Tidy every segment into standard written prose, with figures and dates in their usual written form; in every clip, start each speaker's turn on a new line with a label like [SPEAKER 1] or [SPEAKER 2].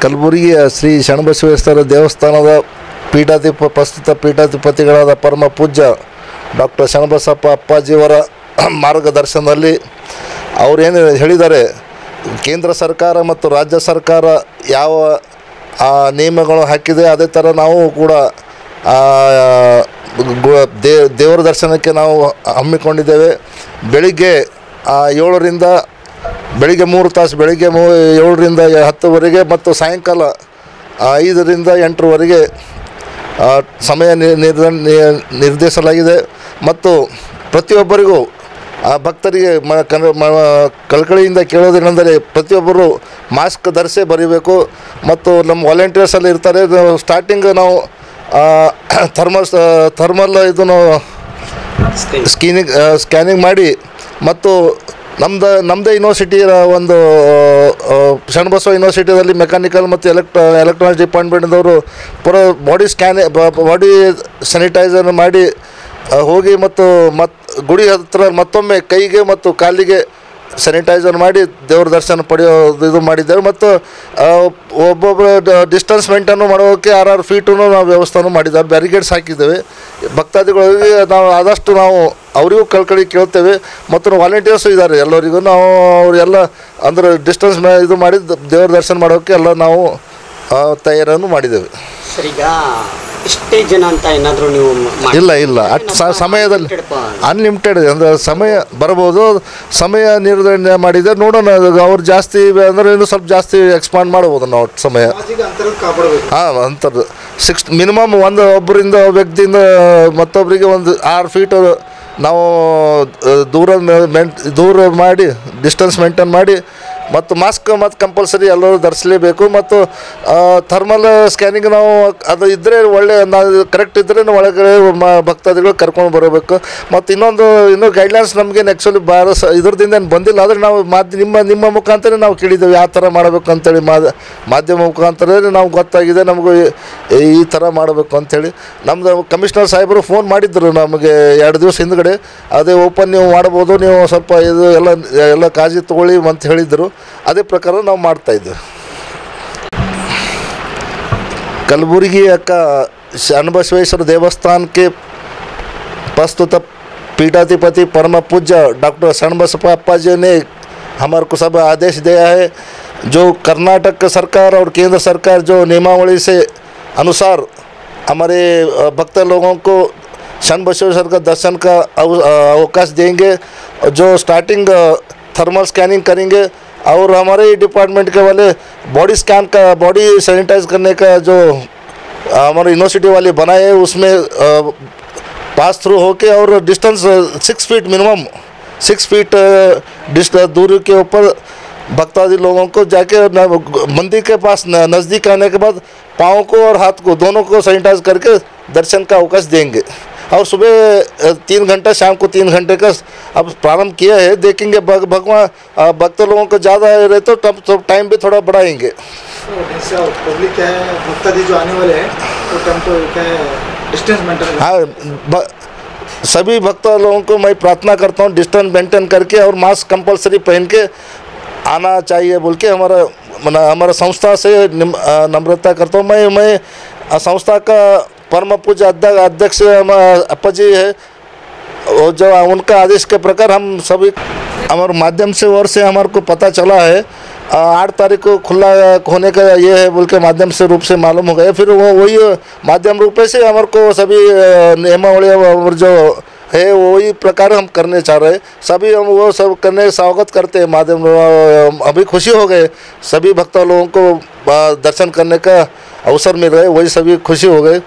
[SPEAKER 1] ಕಲಬುರಗಿಯ ಶ್ರೀ ಶರಣಬಸವೇಶ್ವರ ದೇವಸ್ಥಾನದ ಪ್ರಸ್ತುತ ಪೀಠಾಧಿಪತಿಗಳಾದ ಪರಮ ಪೂಜ್ಯ ಡಾಕ್ಟರ್ ಶರಣಬಸಪ್ಪ ಅಪ್ಪಾಜಿಯವರ ಮಾರ್ಗದರ್ಶನದಲ್ಲಿ ಅವರೇನು ಹೇಳಿದ್ದಾರೆ, ಕೇಂದ್ರ ಸರ್ಕಾರ ಮತ್ತು ರಾಜ್ಯ ಸರ್ಕಾರ ಯಾವ ನಿಯಮಗಳು ಹಾಕಿದೆ ಅದೇ ಥರ ನಾವು ಕೂಡ ದೇವರ ದರ್ಶನಕ್ಕೆ ನಾವು ಹಮ್ಮಿಕೊಂಡಿದ್ದೇವೆ. ಬೆಳಿಗ್ಗೆ 7ರಿಂದ ಬೆಳಿಗ್ಗೆ 3 ತಾಸು, ಬೆಳಿಗ್ಗೆ 7ರಿಂದ 10ವರೆಗೆ ಮತ್ತು ಸಾಯಂಕಾಲ 5ರಿಂದ 8ರವರೆಗೆ ಸಮಯ ನಿರ್ಧರಿಸಲಾಗಿದೆ. ಮತ್ತು ಪ್ರತಿಯೊಬ್ಬರಿಗೂ ಭಕ್ತರಿಗೆ ಕಳಕಳಿಯಿಂದ ಕೇಳೋದೇನೆಂದರೆ ಪ್ರತಿಯೊಬ್ಬರು ಮಾಸ್ಕ್ ಧರಿಸೇ ಬರೀಬೇಕು. ಮತ್ತು ನಮ್ಮ ವಾಲಂಟಿಯರ್ಸಲ್ಲಿ ಇರ್ತಾರೆ. ಸ್ಟಾರ್ಟಿಂಗ್ ನಾವು ಥರ್ಮಲ್ ಇದನ್ನು ಸ್ಕ್ಯಾನಿಂಗ್ ಮಾಡಿ ಮತ್ತು ನಮ್ಮದೇ ಯೂನಿವರ್ಸಿಟಿ ಒಂದು ಶರಣಬಸವ ಯೂನಿವರ್ಸಿಟಿಯಲ್ಲಿ ಮೆಕ್ಯಾನಿಕಲ್ ಮತ್ತು ಎಲೆಕ್ಟ್ರಾನಿಕ್ಸ್ ಡಿಪಾರ್ಟ್ಮೆಂಟ್ದವರು ಪೂರ ಬಾಡಿ ಸ್ಯಾನಿಟೈಸರ್ ಮಾಡಿ ಹೋಗಿ ಮತ್ತು ಗುಡಿ ಹತ್ರ ಮತ್ತೊಮ್ಮೆ ಕೈಗೆ ಮತ್ತು ಕಾಲಿಗೆ ಸ್ಯಾನಿಟೈಸರ್ ಮಾಡಿ ದೇವ್ರ ದರ್ಶನ ಇದು ಮಾಡಿದ್ದೇವೆ. ಮತ್ತು ಒಬ್ಬೊಬ್ಬರ ಡಿಸ್ಟೆನ್ಸ್ ಮೇಂಟೈನು ಮಾಡೋಕ್ಕೆ 6 ಫೀಟೂ ನಾವು ವ್ಯವಸ್ಥೆನೂ ಮಾಡಿದ್ದೇವೆ. ಬ್ಯಾರಿಗೇಡ್ಸ್ ಹಾಕಿದ್ದೇವೆ. ಭಕ್ತಾದಿಗಳಿಗೆ ನಾವು ಆದಷ್ಟು ನಾವು ಅವರಿಗೂ ಕಳ್ಕಳಿ ಕೇಳ್ತೇವೆ. ಮತ್ತು ವಾಲಂಟಿಯರ್ಸು ಇದ್ದಾರೆ ಎಲ್ಲರಿಗೂ. ನಾವು ಅವರೆಲ್ಲ ಅಂದರೆ ಡಿಸ್ಟೆನ್ಸ್ ಇದು ಮಾಡಿ ದೇವ್ರ ದರ್ಶನ ಮಾಡೋಕ್ಕೆ ಎಲ್ಲ ನಾವು ತಯಾರನ್ನು ಮಾಡಿದ್ದೇವೆ.
[SPEAKER 2] ಸರ್, ಈಗ ಇಷ್ಟೇ ಜನ ಅಂತ ಏನಾದರೂ ನೀವು
[SPEAKER 1] ಇಲ್ಲ ಸಮಯದಲ್ಲಿ ಅನ್ಲಿಮಿಟೆಡ್ ಅಂದರೆ ಸಮಯ ಬರ್ಬೋದು. ಸಮಯ ನಿರ್ಧರಣೆ ಮಾಡಿದರೆ ನೋಡೋಣ. ಅವ್ರು ಜಾಸ್ತಿ ಅಂದರೆ ಇನ್ನೂ ಸ್ವಲ್ಪ ಜಾಸ್ತಿ ಎಕ್ಸ್ಪಾಂಡ್ ಮಾಡ್ಬೋದು ನಾವು ಸಮಯ. ಅಂಥದ್ದು ಮಿನಿಮಮ್ ಒಬ್ಬರಿಂದ ವ್ಯಕ್ತಿಯಿಂದ ಮತ್ತೊಬ್ಬರಿಗೆ ಒಂದು 6 ಫೀಟ್ ನಾವು ದೂರ ಮಾಡಿ ಡಿಸ್ಟೆನ್ಸ್ ಮೇಂಟೈನ್ ಮಾಡಿ ಮತ್ತು ಮಾಸ್ಕ್ ಮತ್ತು ಕಂಪಲ್ಸರಿ ಎಲ್ಲರೂ ಧರಿಸಲೇಬೇಕು. ಮತ್ತು ಥರ್ಮಲ್ ಸ್ಕ್ಯಾನಿಂಗ್ ನಾವು ಅದು ಇದ್ದರೆ ಕರೆಕ್ಟ್ ಇದ್ದರೆ ಒಳಗಡೆ ಭಕ್ತಾದಿಗಳು ಕರ್ಕೊಂಡು ಬರಬೇಕು. ಮತ್ತು ಇನ್ನೂ ಗೈಡ್ಲೈನ್ಸ್ ನಮಗೆ ಆ್ಯಕ್ಚುಲಿ ಇದ್ರದಿಂದ ಏನು ಬಂದಿಲ್ಲ. ಆದರೆ ನಾವು ನಿಮ್ಮ ಮುಖಾಂತರ ನಾವು ಕೇಳಿದ್ದೇವೆ ಯಾವ ಥರ ಮಾಡಬೇಕು ಅಂತೇಳಿ. ಮಾಧ್ಯಮ ಮುಖಾಂತರ ನಾವು ಗೊತ್ತಾಗಿದೆ ನಮಗೂ ಈ ಥರ ಮಾಡಬೇಕು ಅಂಥೇಳಿ. ನಮ್ಮದು ಕಮಿಷನರ್ ಸಾಹೇಬರು ಫೋನ್ ಮಾಡಿದ್ದರು ನಮಗೆ 2 ದಿವಸ ಹಿಂದ್ಗಡೆ. ಅದೇ ಓಪನ್ ನೀವು ಮಾಡ್ಬೋದು, ನೀವು ಸ್ವಲ್ಪ ಇದು ಎಲ್ಲ ಕಾಳಜಿ ತೊಗೊಳ್ಳಿ ಅಂತ ಹೇಳಿದರು. ಅದೇ ಪ್ರಕಾರ ನಾವು ಮಾಡ್ತಾಯಿದ್ದೇವೆ. कलबुर्गी का शरणबसवेश्वर देवस्थान के प्रस्तुत पीठाधिपति परम पूज्य डॉक्टर शरणबसप्पा अप्पा जी ने हमारे को सब आदेश दिया है। जो कर्नाटक सरकार और केंद्र सरकार जो नियमावली से अनुसार हमारे भक्त लोगों को शरणबसवेश्वर का दर्शन का अवकाश देंगे। जो स्टार्टिंग थर्मल स्कैनिंग करेंगे और हमारे डिपार्टमेंट के वाले बॉडी स्कैन का बॉडी सैनिटाइज करने का जो हमारे यूनिवर्सिटी वाले बनाए उसमें पास थ्रू होके और डिस्टेंस 6 फीट मिनिमम 6 फीट दूरी के ऊपर भक्तादी लोगों को जाके मंदिर के पास नज़दीक आने के बाद पाँव को और हाथ को दोनों को सैनिटाइज करके दर्शन का अवकाश देंगे। और सुबह 3 घंटा शाम को 3 घंटे का अब प्रारंभ किया है। देखेंगे भगवान भक्त लोगों को ज़्यादा रहे तो तब टाइम भी थोड़ा बढ़ाएंगे।
[SPEAKER 3] पब्लिक क्या है भक्तादी जो आने वाले हैं तो टाइम तो क्या है डिस्टेंस मेंटेन।
[SPEAKER 1] हाँ, सभी भक्त लोगों को मैं प्रार्थना करता हूँ डिस्टेंस मेंटेन करके और मास्क कंपलसरी पहन के आना चाहिए बोल के हमारा संस्था से नम्रता करता हूँ। मैं संस्था का परम पूज्य अध्यक्ष अप्पा जी है, और जो उनका आदेश के प्रकार हम सभी हमारे माध्यम से और से हमारे को पता चला है 8 तारीख को खुला होने का ये है बोल के माध्यम से रूप से मालूम हो गया। फिर वही माध्यम रूप से हमारे को सभी नियमावली और जो है वही प्रकार हम करने चाह रहे हैं। सभी हम वो सब करने स्वागत करते हैं माध्यम। अभी खुशी हो गए सभी भक्त लोगों को दर्शन करने का अवसर मिल रहा है, वही सभी खुशी हो गए।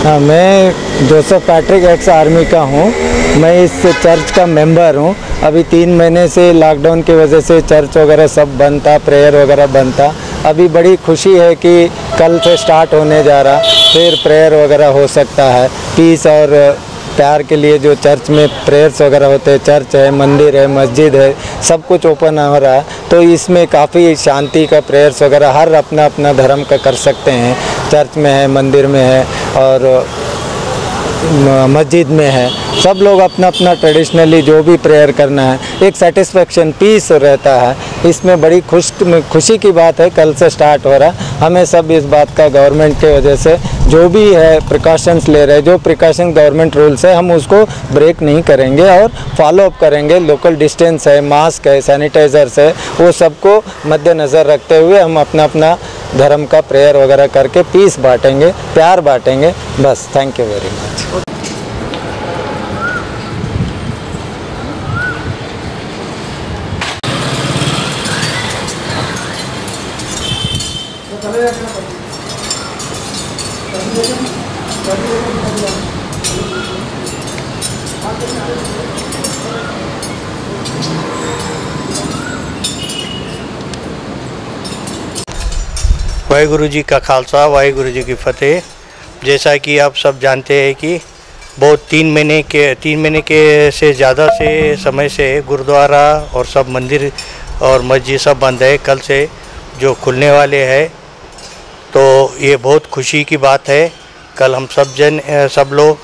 [SPEAKER 4] हाँ, मैं जोसेफ पैट्रिक एक्स आर्मी का हूँ। मैं इस चर्च का मेंबर हूँ। अभी 3 महीने से लॉकडाउन की वजह से चर्च वगैरह सब बंद था, प्रेयर वगैरह बंद था। अभी बड़ी खुशी है कि कल से स्टार्ट होने जा रहा, फिर प्रेयर वगैरह हो सकता है। पीस और प्यार के लिए जो चर्च में प्रेयर्स वगैरह होते हैं, चर्च है, मंदिर है, मस्जिद है, सब कुछ ओपन हो रहा है। तो इसमें काफ़ी शांति का प्रेयर्स वगैरह हर अपना अपना धर्म का कर सकते हैं। चर्च में है, मंदिर में है और मस्जिद में है। सब लोग अपना अपना ट्रेडिशनली जो भी प्रेयर करना है, एक सेटिस्फेक्शन पीस रहता है। इसमें बड़ी खुशी की बात है, कल से स्टार्ट हो रहा है। हमें सब इस बात का गवर्नमेंट के वजह से जो भी है प्रिकॉशंस ले रहे हैं, जो प्रिकॉशन गवर्नमेंट रूल्स है हम उसको ब्रेक नहीं करेंगे और फॉलो अप करेंगे। लोकल डिस्टेंस है, मास्क है, सैनिटाइजर्स है, वो सबको मद्देनज़र रखते हुए हम अपना अपना धर्म का प्रेयर वगैरह करके पीस बांटेंगे, प्यार बांटेंगे। बस, thank you very much.
[SPEAKER 5] Waheguru ji का खालसा, वाहिगुरु जी की फतेह। जैसा कि आप सब जानते हैं कि बहुत 3 महीने के से ज़्यादा से समय से गुरुद्वारा और सब मंदिर और मस्जिद सब बंद है। कल से जो खुलने वाले हैं, तो ये बहुत खुशी की बात है। कल हम सब लोग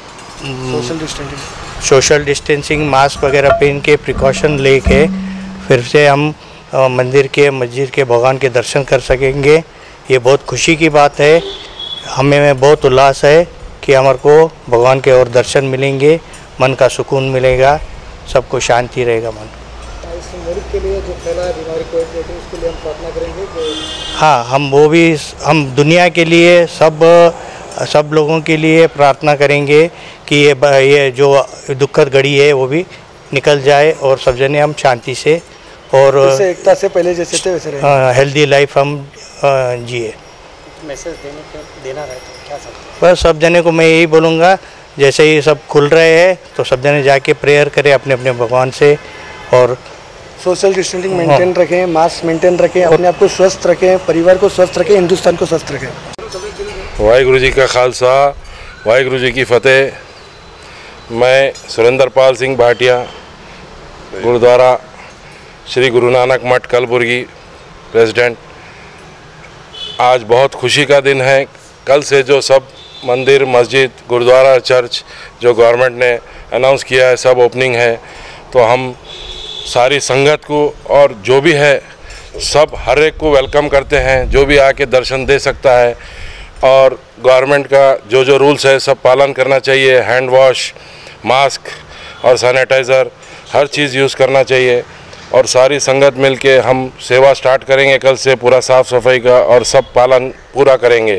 [SPEAKER 5] सोशल डिस्टेंसिंग मास्क वगैरह पहन के प्रिकॉशन लेके फिर से हम मंदिर के मस्जिद के भगवान के दर्शन कर सकेंगे। ये बहुत खुशी की बात है। हमें बहुत उल्लास है कि हमारे को भगवान के और दर्शन मिलेंगे, मन का सुकून मिलेगा, सबको शांति रहेगा मन।
[SPEAKER 3] इस मुल्क के लिए जो फैला है बीमारी कोविड-19, उसके लिए हम प्रार्थना करेंगे।
[SPEAKER 5] हाँ, हम दुनिया के लिए सब लोगों के लिए प्रार्थना करेंगे कि ये जो दुखद घड़ी है वो भी निकल जाए और सब जने हम शांति से और
[SPEAKER 3] एकता से पहले जैसे थे वैसे रहे,
[SPEAKER 5] हेल्दी लाइफ हम जिए।
[SPEAKER 2] मैसेज देना रहे तो क्या सकते?
[SPEAKER 5] बस सब जने को मैं यही बोलूँगा, जैसे ही सब खुल रहे हैं तो सब जने जाके प्रेयर करें अपने अपने भगवान से और
[SPEAKER 3] सोशल डिस्टेंसिंग मेंटेन रखें, मास्क मेंटेन रखें, अपने आप को स्वस्थ रखें, परिवार को स्वस्थ रखें, हिंदुस्तान को स्वस्थ रखें।
[SPEAKER 6] वाहिगुरु जी का खालसा, वाहिगुरु जी की फतेह। मैं सुरेंद्र पाल सिंह भाटिया, गुरुद्वारा श्री गुरु नानक मठ कलबुर्गी प्रेसिडेंट। आज बहुत खुशी का दिन है। कल से जो सब मंदिर, मस्जिद, गुरुद्वारा, चर्च जो गवर्नमेंट ने अनाउंस किया है सब ओपनिंग है। तो हम सारी संगत को और जो भी है सब हर एक को वेलकम करते हैं, जो भी आके दर्शन दे सकता है। और गवर्नमेंट का जो रूल्स है सब पालन करना चाहिए। हैंड वॉश, मास्क और सैनिटाइज़र हर चीज़ यूज़ करना चाहिए। और सारी संगत मिलके हम सेवा स्टार्ट करेंगे कल से, पूरा साफ़ सफाई का और सब पालन पूरा करेंगे।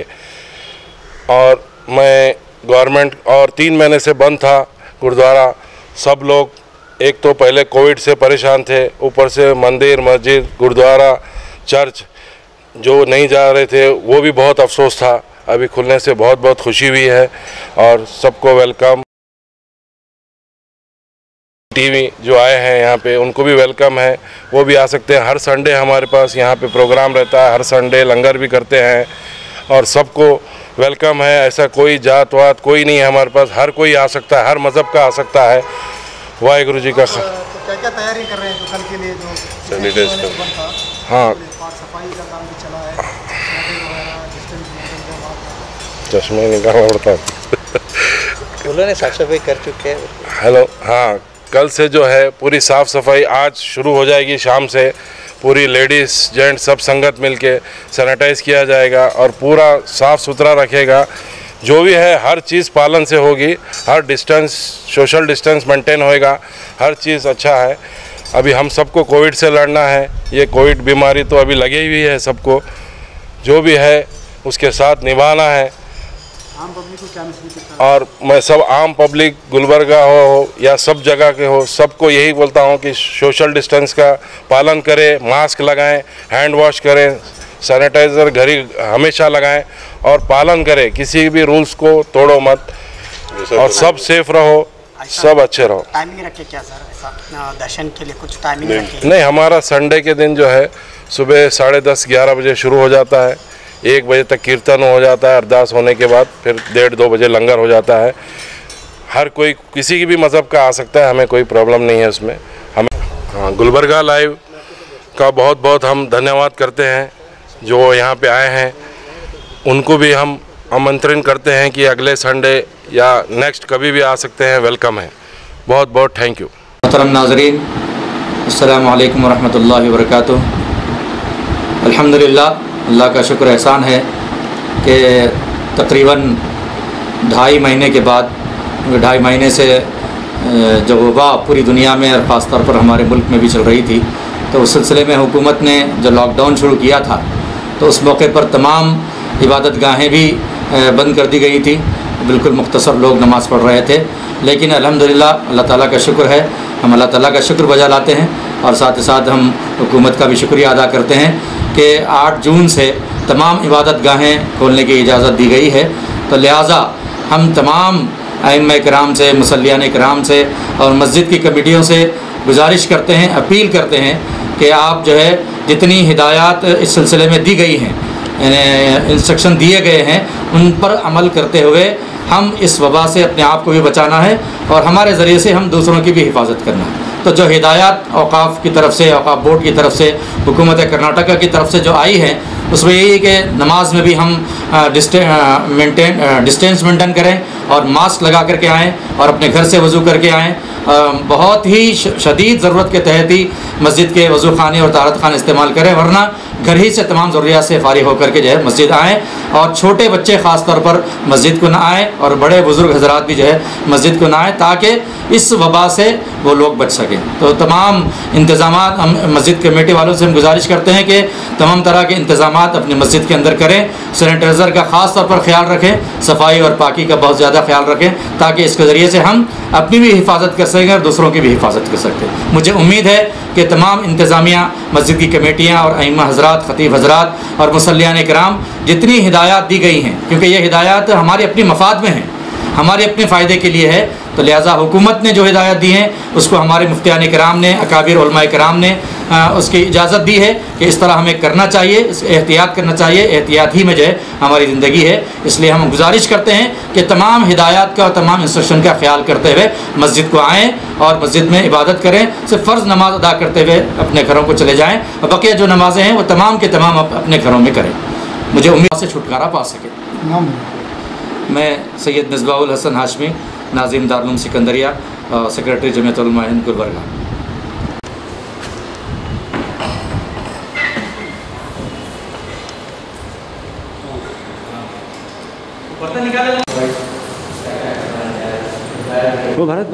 [SPEAKER 6] और मैं गवर्नमेंट और 3 महीने से बंद था गुरुद्वारा, सब लोग एक तो पहले कोविड से परेशान थे, ऊपर से मंदिर, मस्जिद, गुरुद्वारा, चर्च जो नहीं जा रहे थे वो भी बहुत अफसोस था। अभी खुलने से बहुत बहुत खुशी हुई है और सबको वेलकम। टीवी जो आए हैं यहाँ पे उनको भी वेलकम है, वो भी आ सकते हैं। हर संडे हमारे पास यहाँ पे प्रोग्राम रहता है, हर संडे लंगर भी करते हैं और सबको वेलकम है। ऐसा कोई जात वात कोई नहीं है हमारे पास, हर कोई आ सकता है, हर मज़हब का आ सकता है। वाहिगुरु जी का
[SPEAKER 3] तो क्या तैयारी कर रहे हैं जो कल के लिए जो
[SPEAKER 6] सैनिटाइज कर, हाँ
[SPEAKER 3] सफाई का काम भी चला है,
[SPEAKER 6] चश्मे निकालना पड़ता है।
[SPEAKER 5] उन्होंने साफ सफाई कर चुके हैं।
[SPEAKER 6] हेलो, हाँ, कल से जो है पूरी साफ़ सफाई आज शुरू हो जाएगी। शाम से पूरी लेडीज़ जेंट्स सब संगत मिलके सैनिटाइज़ किया जाएगा और पूरा साफ़ सुथरा रखेगा। जो भी है हर चीज़ पालन से होगी, हर डिस्टेंस, सोशल डिस्टेंस मेंटेन होएगा, हर चीज़ अच्छा है। अभी हम सबको कोविड से लड़ना है। ये कोविड बीमारी तो अभी लगी हुई है सबको, जो भी है उसके साथ निभाना है।
[SPEAKER 3] आम पब्लिक को क्या मैसेज देता है?
[SPEAKER 6] और मैं सब आम पब्लिक गुलबर्गा हो या सब जगह के हो, सबको यही बोलता हूँ कि सोशल डिस्टेंस का पालन करें, मास्क लगाएं, हैंड वॉश करें, सैनिटाइज़र घर ही हमेशा लगाएं और पालन करें, किसी भी रूल्स को तोड़ो मत और सब सेफ रहो, सब अच्छे रहो।
[SPEAKER 2] टाइमिंग रखे क्या सर, ऐसा दर्शन के लिए कुछ टाइमिंग रखे?
[SPEAKER 6] नहीं, हमारा संडे के दिन जो है सुबह 10:30-11 बजे शुरू हो जाता है, 1 बजे तक कीर्तन हो जाता है, अरदास होने के बाद फिर 1:30-2 बजे लंगर हो जाता है। हर कोई किसी की भी मज़हब का आ सकता है, हमें कोई प्रॉब्लम नहीं है उसमें। हमें हाँ, गुलबर्गा लाइव का बहुत बहुत हम धन्यवाद करते हैं जो यहाँ पे आए हैं। उनको भी हम आमंत्रण करते हैं कि अगले संडे या नेक्स्ट कभी भी आ सकते हैं, वेलकम है। बहुत बहुत थैंक यू।
[SPEAKER 7] मोहतरम नाज़रीन, अस्सलामु अलैकुम वरहमतुल्लाहि वबरकातुहू। अल्हम्दुलिल्लाह, अल्लाह का शुक्र एहसान है कि तकरीबन 2.5 महीने के बाद, 2.5 महीने से जो वबा पूरी दुनिया में और ख़ास तौर पर हमारे मुल्क में भी चल रही थी, तो उस सिलसिले में हुकूमत ने जो लॉकडाउन शुरू किया था तो उस मौके पर तमाम इबादत गाहें भी बंद कर दी गई थी। बिल्कुल मुख्तसर लोग नमाज़ पढ़ रहे थे, लेकिन अल्हम्दुलिल्लाह अल्लाह ताला का शुक्र है, हम अल्लाह ताला का शुक्र बजा लाते हैं और साथ ही साथ हम हुकूमत का भी शुक्रिया अदा करते हैं कि 8 जून से तमाम इबादत गाहें खोलने की इजाज़त दी गई है। तो लिहाजा हम तमाम आइम्मा किराम से, मुसल्लियान किराम से और मस्जिद की कमेटियों से गुजारिश करते हैं, अपील करते हैं कि आप जो है जितनी हिदायत इस सिलसिले में दी गई हैं, इंस्ट्रक्शन दिए गए हैं, उन पर अमल करते हुए हम इस वबा से अपने आप को भी बचाना है और हमारे ज़रिए से हम दूसरों की भी हिफाजत करना है। तो जो हिदायत औक़ाफ़ की तरफ से, औक़ाफ़ बोर्ड की तरफ से, हुकूमत कर्नाटका की तरफ से जो आई है, उसमें यही है कि नमाज में भी हम डिस्टेंस मेंटेन करें और मास्क लगा करके आएँ और अपने घर से वज़ू करके आएँ। बहुत ही शदीद ज़रूरत के तहत ही मस्जिद के वज़ू खाने और तारत खाने इस्तेमाल करें, वरना घर ही से तमाम ज़रूरियात से फ़ारिग होकर के जो है मस्जिद आएँ। और छोटे बच्चे ख़ास तौर पर मस्जिद को ना आएँ और बड़े बुज़ुर्ग हज़रात भी जो है मस्जिद को ना आएँ, ताकि इस वबा से वो लोग बच सकें। तो तमाम इंतज़ामात हम मस्जिद कमेटी वालों से हम गुजारिश करते हैं कि तमाम तरह के इंतज़ामात अपनी मस्जिद के अंदर करें। सैनिटाइज़र का ख़ास तौर पर ख्याल रखें, सफाई और पाकी का बहुत ज़्यादा ख्याल रखें, ताकि इसके ज़रिए से हम अपनी भी हिफाजत कर सकें और दूसरों की भी हिफाजत कर सकते हैं। मुझे उम्मीद है कि तमाम इंतज़ामिया, मस्जिद की कमेटियाँ और अइम्मा हज़रात, ख़तीब हज़रात और मुसल्लियान किराम, जितनी हिदायत दी गई हैं, क्योंकि ये हिदायत हमारे अपनी मफाद में हैं, हमारे अपने फ़ायदे के लिए है, तो लिहाजा हुकूमत ने जो हिदायत दी हैं उसको हमारे मुफ्तियान किराम ने, अकाबिर उलमाए किराम ने उसकी इजाज़त दी है कि इस तरह हमें करना चाहिए, एहतियात करना चाहिए। एहतियात ही में जो है हमारी ज़िंदगी है। इसलिए हम गुजारिश करते हैं कि तमाम हिदायत का और तमाम इंस्ट्रक्शन का ख्याल करते हुए मस्जिद को आएँ और मस्जिद में इबादत करें। सिर्फ फ़र्ज़ नमाज अदा करते हुए अपने घरों को चले जाएँ और बकिया जो नमाज़ें हैं वो तमाम के तमाम अपने घरों में करें। मुझे उम्मीद से छुटकारा पा सके। मैं सैयद मिसबाहुल हसन हाशमी, नाज़िम दारुल उलूम सिकंदरिया, सेक्रेटरी जमीयत उलमा हिंद गुलबर्गा। वो भारत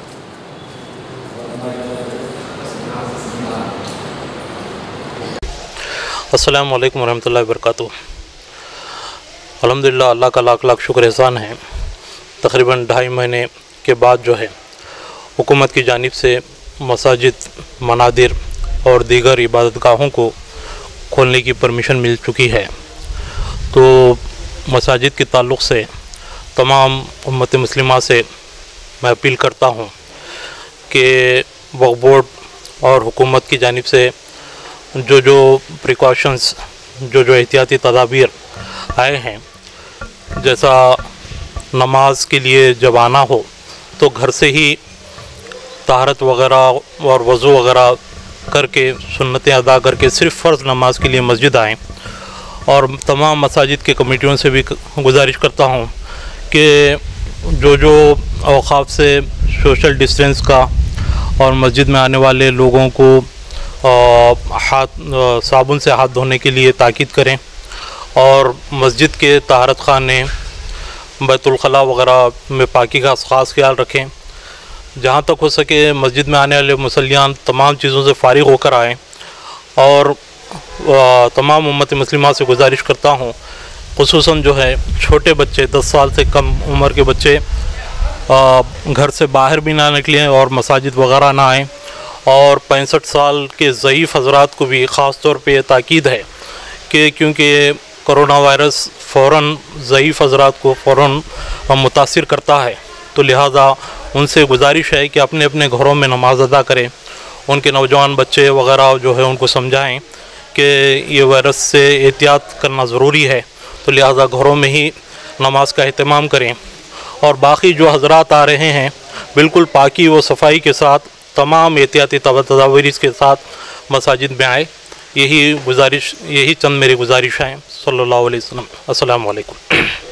[SPEAKER 5] अस्सलामु अलैकुम वरहमतुल्लाहि वबरकातुहू। अल्हम्दुलिल्लाह, अल्लाह का लाख लाख शुक्र एहसान है। तकरीबन 2.5 महीने के बाद जो है हुकूमत की जानिब से मसाजिद, मनादिर और दीगर इबादतगाहों को खोलने की परमिशन मिल चुकी है। तो मसाजिद के ताल्लुक़ से तमाम उम्मत मुस्लिमा से मैं अपील करता हूँ कि वक्फ़ बोर्ड और हुकूमत की जानिब से जो प्रिकॉशंस, जो एहतियाती तदाबीर आए हैं, जैसा नमाज के लिए जब आना हो तो घर से ही ताहरत वग़ैरह और वज़ू वग़ैरह करके, सुन्नतें अदा करके सिर्फ़ फ़र्ज़ नमाज के लिए मस्जिद आएँ। और तमाम मसाजिद के कमेटियों से भी गुजारिश करता हूँ कि जो औक़ाफ़ से सोशल डिस्टेंस का और मस्जिद में आने वाले लोगों को साबुन से हाथ धोने के लिए ताकीद करें और मस्जिद के ताहरत खाने, बैतुल खला वग़ैरह में पाकी का ख़ास ख्याल रखें। जहाँ तक हो सके मस्जिद में आने वाले मुसल्लियान तमाम चीज़ों से फ़ारिग होकर आएँ। और तमाम उम्मत मुस्लिमा से गुजारिश करता हूँ, ख़ुसूसन जो है छोटे बच्चे, 10 साल से कम उम्र के बच्चे घर से बाहर भी ना निकलें और मसाजिद वग़ैरह ना आएँ। और 65 साल के ज़ईफ़ हज़रात को भी ख़ास तौर पे ताकीद है
[SPEAKER 8] कि क्योंकि कोरोना वायरस फ़ौरन ज़ईफ़ हज़रात को फ़ौरन मुतासिर करता है, तो लिहाजा उनसे गुजारिश है कि अपने अपने घरों में नमाज अदा करें। उनके नौजवान बच्चे वगैरह जो है उनको समझाएं कि ये वायरस से एहतियात करना ज़रूरी है, तो लिहाजा घरों में ही नमाज का अहतमाम करें। और बाकी जो हज़रात आ रहे हैं बिल्कुल पाकी व सफाई के साथ तमाम एहतियाती तदाबीर के साथ मसाजिद में आए, यही चंद मेरी गुजारिश हैं। सल्लल्लाहु अलैहि वसल्लम। अस्सलामु अलैकुम।